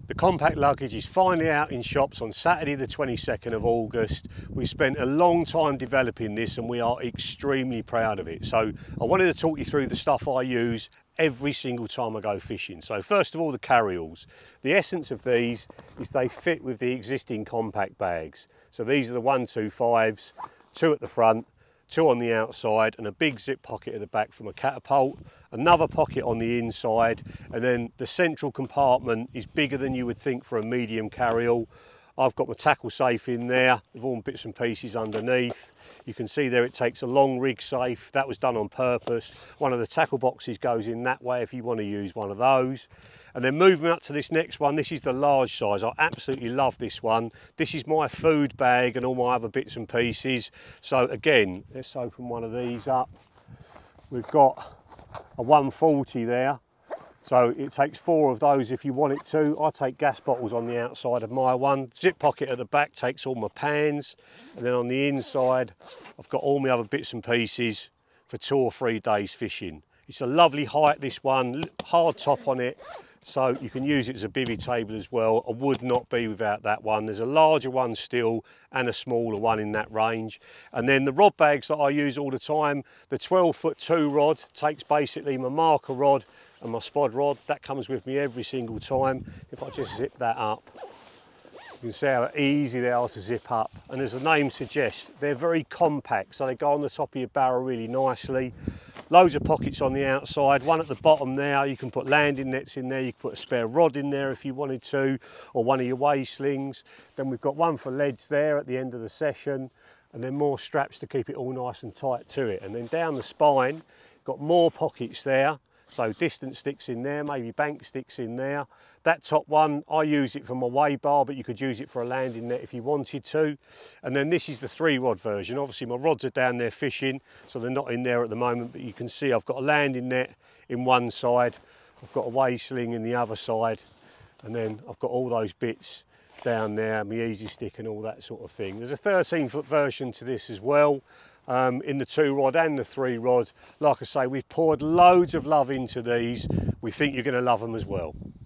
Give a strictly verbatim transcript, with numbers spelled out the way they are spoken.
The compact luggage is finally out in shops on Saturday the twenty-second of August. We spent a long time developing this and we are extremely proud of it. So I wanted to talk you through the stuff I use every single time I go fishing. So first of all, the carry-alls. The essence of these is they fit with the existing compact bags. So these are the one two fives, two at the front, two on the outside, and a big zip pocket at the back from a catapult, another pocket on the inside, and then the central compartment is bigger than you would think for a medium carry-all. I've got my tackle safe in there with all bits and pieces underneath. You can see there it takes a long rig safe. That was done on purpose. One of the tackle boxes goes in that way if you want to use one of those. And then moving up to this next one, this is the large size. I absolutely love this one. This is my food bag and all my other bits and pieces. So again, let's open one of these up. We've got a one forty there. So it takes four of those if you want it to. I take gas bottles on the outside of my one. Zip pocket at the back takes all my pans. And then on the inside, I've got all my other bits and pieces for two or three days fishing. It's a lovely height, this one, hard top on it. So you can use it as a bivvy table as well. I would not be without that one. There's a larger one still and a smaller one in that range. And then the rod bags that I use all the time, the twelve foot two rod takes basically my marker rod and my spod rod. That comes with me every single time. If I just zip that up, you can see how easy they are to zip up. And as the name suggests, they're very compact, so they go on the top of your barrel really nicely. Loads of pockets on the outside, one at the bottom there. You can put landing nets in there, you can put a spare rod in there if you wanted to, or one of your way slings. Then we've got one for leads there at the end of the session, and then more straps to keep it all nice and tight to it. And then down the spine, got more pockets there. So distance sticks in there, maybe bank sticks in there. That top one, I use it for my weigh bar, but you could use it for a landing net if you wanted to. And then this is the three rod version. Obviously my rods are down there fishing, so they're not in there at the moment, but you can see I've got a landing net in one side, I've got a weigh sling in the other side, and then I've got all those bits down there, my easy stick and all that sort of thing. There's a thirteen foot version to this as well. Um, in the two rod and the three rod. Like I say, we've poured loads of love into these. We think you're going to love them as well.